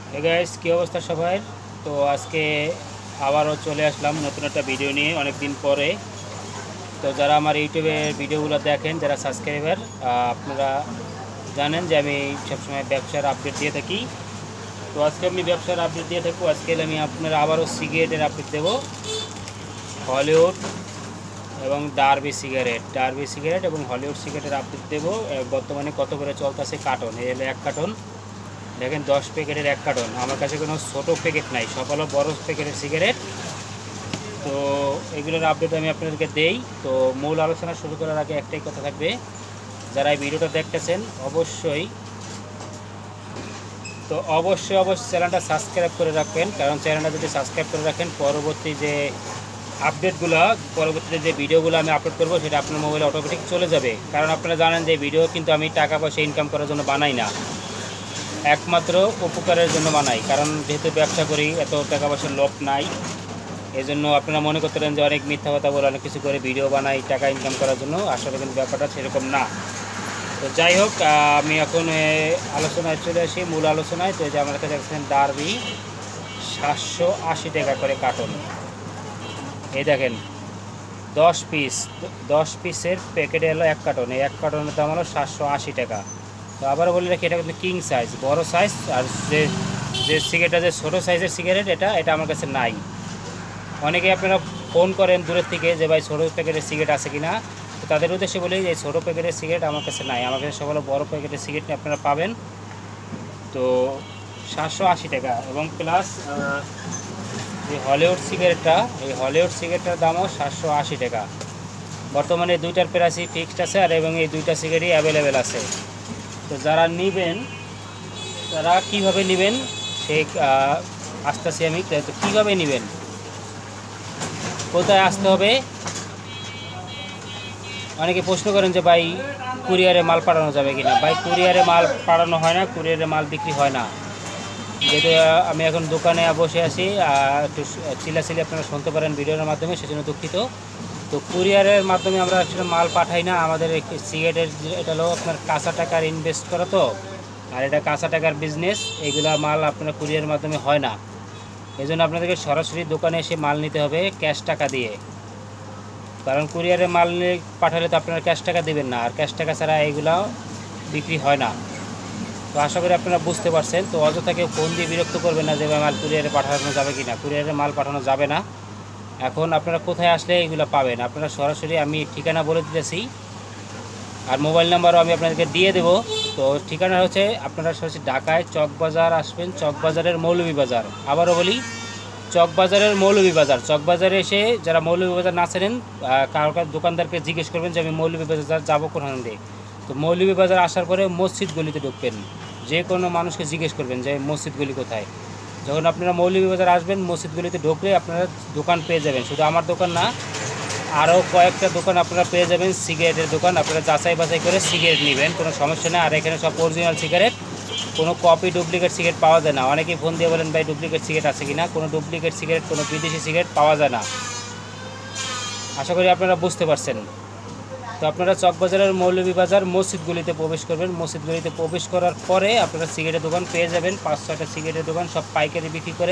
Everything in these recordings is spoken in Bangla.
হে গাইস, কী অবস্থা সবাই? তো আজকে আবারও চলে আসলাম নতুন একটা ভিডিও নিয়ে অনেক দিন পরে। তো যারা আমার ইউটিউবের ভিডিওগুলো দেখেন, যারা সাবস্ক্রাইবার, আপনারা জানেন যে আমি সবসময় ব্যবসার আপডেট দিয়ে থাকি। তো আজকে আমি ব্যবসার আপডেট দিয়ে থাকবো। আজকে আমি আপনারা আবারও সিগারেটের আপডেট দেবো। হলিউড এবং ডার্বি সিগারেট এবং হলিউড সিগারেটের আপডেট দেবো। বর্তমানে কত করে চলতেছে কার্টন। এই হলো 1 কার্টন, দেখেন 10 প্যাকেটের 1 কার্টন। আমার কাছে কোনো ছোটো প্যাকেট নাই, সব হলো বড় প্যাকেটের সিগারেট। তো এগুলোর আপডেট আমি আপনাদেরকে দেই। তো মূল আলোচনা শুরু করার আগে একটাই কথা থাকবে, যারা এই ভিডিওটা দেখতেছেন অবশ্যই চ্যানেলটা সাবস্ক্রাইব করে রাখবেন। কারণ চ্যানেলটা যদি সাবস্ক্রাইব করে রাখেন, পরবর্তীতে যে ভিডিওগুলো আমি আপলোড করবো সেটা আপনার মোবাইলে অটোমেটিক চলে যাবে। কারণ আপনারা জানেন যে ভিডিও কিন্তু আমি টাকা পয়সা ইনকাম করার জন্য বানাই না, একমাত্র উপকারের জন্য বানাই। কারণ যেহেতু ব্যবসা করি, এত টাকা পয়সার লোভ নাই। এই জন্য আপনারা মনে করতে পারেন যে অনেক মিথ্যা কথা বলে অনেক কিছু করে ভিডিও বানাই টাকা ইনকাম করার জন্য। আসলে কিন্তু ব্যাপারটা সেরকম না। তো যাই হোক, আমি এখন আলোচনায় চলে আসি, মূল আলোচনায়। তো যে আমার কাছে দেখছেন ডার্বি 780 টাকা করে কার্টন। এই দেখেন 10 পিসের প্যাকেটে এলো 1 কার্টন। এই 1 কার্টনের দাম হলো 780 টাকা। তো আবার বলে রাখি, এটা কিন্তু কিং সাইজ, বড় সাইজ। আর যে সিগারেটটা, যে ছোটো সাইজের সিগারেট, এটা আমার কাছে নাই। অনেকে আপনারা ফোন করেন দূরের থেকে যে ভাই ছোটো প্যাকেটের সিগারেট আছে কিনা। তো তাদের উদ্দেশ্যে বলি যে ছোটো প্যাকেটের সিগারেট আমার কাছে নাই, আমার কাছে সব হলো বড়ো প্যাকেটের সিগারেট আপনারা পাবেন। তো 780 টাকা। এবং প্লাস এই হলিউড সিগারেটটার দামও 780 টাকা। বর্তমানে দুইটার প্রাইসই ফিক্সড আছে, আর এবং এই দুইটা সিগারেটই অ্যাভেলেবেল আছে। তো যারা নেবেন, তারা কীভাবে নেবেন সেই আসতেছি আমি। তো কীভাবে নেবেন, কোথায় আসতে হবে? অনেকে প্রশ্ন করেন যে ভাই কুরিয়ারে মাল পাঠানো যাবে কিনা। ভাই কুরিয়ারে মাল পাঠানো হয় না, কুরিয়ারে মাল বিক্রি হয় না। যেহেতু আমি এখন দোকানে বসে আছি, একটু চিল্লাচিল্লি আপনারা শুনতে পারেন ভিডিওর মাধ্যমে, সেজন্য দুঃখিত। তো কুরিয়ারের মাধ্যমে আমরা আসলে মাল পাঠাই না। আমাদের সিগারেটের এটা হলো আপনার কাঁচা টাকার ইনভেস্ট করা, তো আর এটা কাঁচা টাকার বিজনেস। এইগুলা মাল আপনার কুরিয়ারের মাধ্যমে হয় না। এই জন্য আপনাদেরকে সরাসরি দোকানে এসে মাল নিতে হবে ক্যাশ টাকা দিয়ে। কারণ কুরিয়ারে মাল নিয়ে পাঠালে তো আপনারা ক্যাশ টাকা দেবেন না, আর ক্যাশ টাকা ছাড়া এইগুলো বিক্রি হয় না। তো আশা করি আপনারা বুঝতে পারছেন। তো অযথা কেউ ফোন দিয়ে বিরক্ত করবেন না যে মাল কুরিয়ারে পাঠানো যাবে কি না। কুরিয়ারে মাল পাঠানো যাবে না। এখন আপনারা কোথায় আসলে এইগুলো পাবেন, আপনারা সরাসরি আমি ঠিকানা বলে দিতেছি, আর মোবাইল নাম্বারও আমি আপনাদেরকে দিয়ে দেবো। তো ঠিকানা হচ্ছে, আপনারা সরাসরি ঢাকায় চকবাজার আসবেন, চকবাজারের মৌলভীবাজার। আবারও বলি, চকবাজারের মৌলভীবাজার। চকবাজারে এসে যারা মৌলভীবাজার না চেনেন, কারো দোকানদারকে জিজ্ঞেস করবেন যে আমি মৌলভীবাজার যাবো কোনখান দিয়ে। তো মৌলভীবাজার আসার পরে মসজিদ গলিতে ঢুকবেন। যে কোনো মানুষকে জিজ্ঞেস করবেন যে মসজিদ গলি কোথায়। যখন আপনারা মৌলভীবাজার আসবেন, মসজিদ গলিতে ঢুকলে আপনারা দোকান পেয়ে যাবেন। শুধু আমার দোকান না, আরও কয়েকটা দোকান আপনারা পেয়ে যাবেন, সিগারেটের দোকান। আপনারা যাচাই বাছাই করে সিগারেট নেবেন, কোনো সমস্যা নেই। আর এখানে সব অরিজিনাল সিগারেট, কোনো কপি ডুপ্লিকেট সিগারেট পাওয়া যায় না। অনেকেই ফোন দিয়ে বলেন ভাই ডুপ্লিকেট সিগারেট আছে কিনা। কোনো ডুপ্লিকেট সিগারেট, কোনো বিদেশি সিগারেট পাওয়া যায় না। আশা করি আপনারা বুঝতে পারছেন। তো আপনারা চকবাজারের মৌলভীবাজার মসজিদগুলিতে প্রবেশ করবেন। মসজিদগুলিতে প্রবেশ করার পরে আপনারা সিগারেটের দোকান পেয়ে যাবেন, 5-6টা সিগারেটের দোকান, সব পাইকারি বিক্রি করে।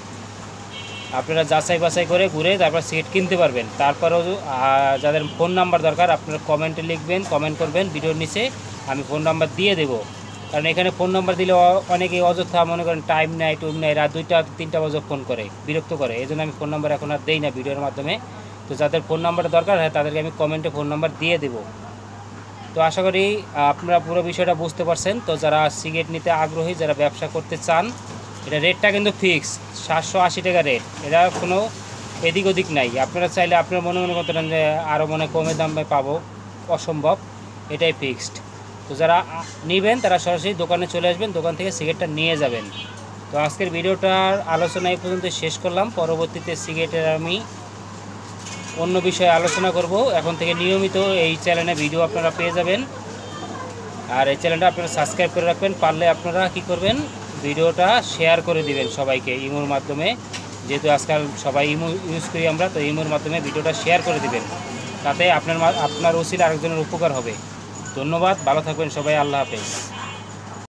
আপনারা যাচাই বাছাই করে ঘুরে তারপর সিগারেট কিনতে পারবেন। তারপরেও যাদের ফোন নাম্বার দরকার, আপনারা কমেন্টে লিখবেন, কমেন্ট করবেন ভিডিওর নিচে, আমি ফোন নাম্বার দিয়ে দেবো। কারণ এখানে ফোন নাম্বার দিলে অনেকেই অযথা মনে করেন টাইম নেয়, রাত 2টা-3টা বাজে ফোন করে, বিরক্ত করে। এই জন্য আমি ফোন নাম্বার এখন আর দেই না ভিডিওর মাধ্যমে। তো যাদের ফোন নাম্বারটা দরকার হয় তাদেরকে আমি কমেন্টে ফোন নাম্বার দিয়ে দেবো। তো আশা করি আপনারা পুরো বিষয়টা বুঝতে পারছেন। তো যারা সিগারেট নিতে আগ্রহী, যারা ব্যবসা করতে চান, এটা রেটটা কিন্তু ফিক্স 780 টাকা রেট। এটা কোনো এদিক ওদিক নাই। আপনারা চাইলে আপনার মনে করতেন যে আরও কমে দামে পাবো, অসম্ভব। এটাই ফিক্সড। তো যারা নেবেন তারা সরাসরি দোকানে চলে আসবেন, দোকান থেকে সিগারেটটা নিয়ে যাবেন। তো আজকের ভিডিওটার আলোচনা এই পর্যন্ত শেষ করলাম। পরবর্তীতে সিগারেটের আমি অন্য বিষয়ে আলোচনা করব। এখন থেকে নিয়মিত এই চ্যানেলে ভিডিও আপনারা পেয়ে যাবেন। আর এই চ্যানেলটা আপনারা সাবস্ক্রাইব করে রাখবেন। পারলে আপনারা কি করবেন, ভিডিওটা শেয়ার করে দিবেন সবাইকে ইমোর মাধ্যমে। যেহেতু আজকাল সবাই ইমো ইউজ করি আমরা, তো ইমোর মাধ্যমে ভিডিওটা শেয়ার করে দিবেন। তাতে আপনার উচিত আরেকজনের উপকার হবে। ধন্যবাদ, ভালো থাকবেন সবাই। আল্লাহ হাফেজ।